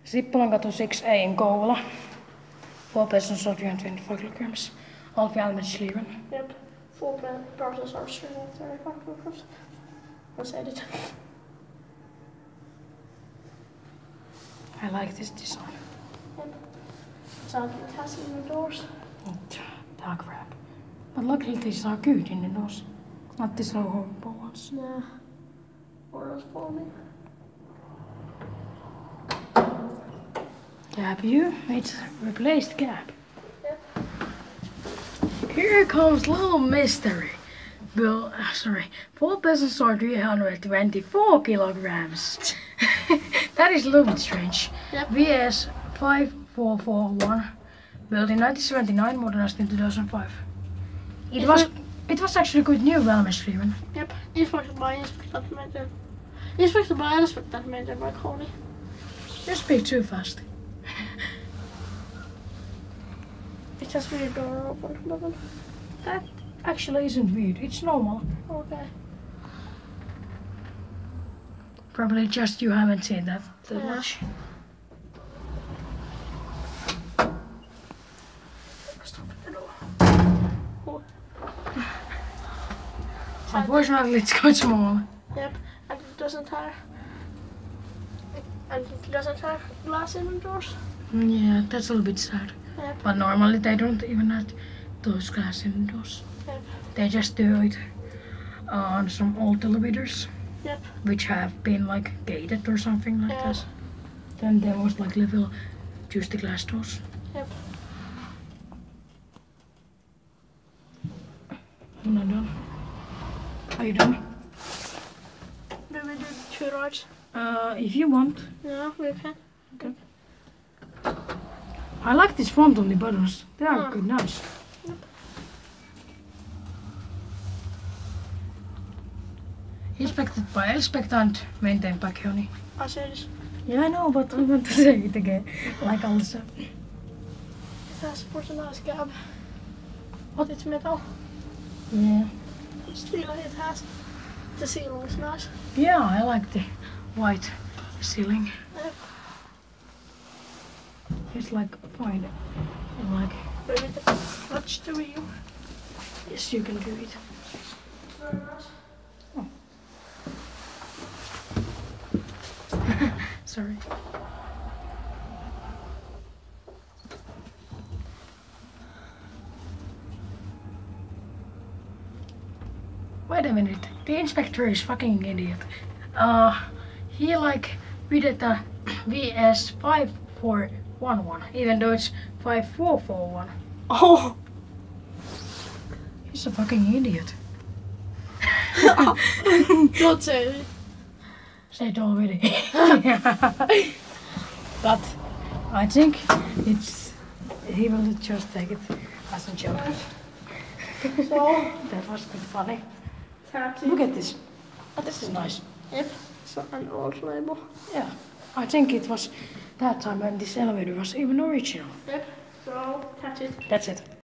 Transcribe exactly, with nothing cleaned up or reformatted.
Sippolankato six A in Kouvola. Four persons or three hundred twenty-five kilograms. All Almond Sleven. Yep. Four persons are three hundred thirty-five kilograms. Let's edit. I like this design. Yep. Sounds like it has in the doors. Dark wrap. But luckily these are good in the doors. Not these low horrible ones. Yeah. Or else for me. Gap you. It's replaced gap. Yep. Here comes little mystery. Bill, uh, sorry, four persons or three hundred twenty-four kilograms. That is a little bit strange. Yep. V S five four four one, built in nineteen seventy-nine, modernized in two thousand five. It Is was it- it was actually quite new Valmestreamen. Yep. Inspected by Inspector Meter. Inspected by Inspector Meter by Coney. You speak too fast. It has weird door open button. That actually isn't weird. It's normal. Okay. Probably just you haven't seen that that Yeah. much. Cool. Unfortunately, it's quite small. Yep. And it doesn't have. And it doesn't have glass in the doors. Yeah, that's a little bit sad. Yep. But normally they don't even have those glass windows. Yep. They just do it on some old elevators, Yep. which have been like gated or something like Yeah. that. Then there was like little just the glass doors. Yep. I'm not done. Are you done? Do we do two rides? Uh, if you want. Yeah, we can. Okay. I like this front on the buttons. They are Ah. good, nice. Yep. Inspected by Elspect and maintained by Keoni. I say this. Yeah, I know, but I want to say it again. Like also. It has such a nice gap. But it's metal. Yeah. Still, it has. The ceiling is nice. Yeah, I like the white ceiling. Yep. It's like fine. I like. Maybe the touch the wheel. Yes, you can do it. Very nice. Sorry. Wait a minute. The inspector is fucking idiot. Uh, he like read the V S five four one one, even though it's five four four one. Oh! He's a fucking idiot. Don't say it. Said already. But I think it's he will just take it as a joke. So, That was quite funny. taxi. Look at this. Oh, this is nice. Yep. So, an old label. Yeah. I think it was that time when this elevator was even original. Yep. So, that's it. That's it.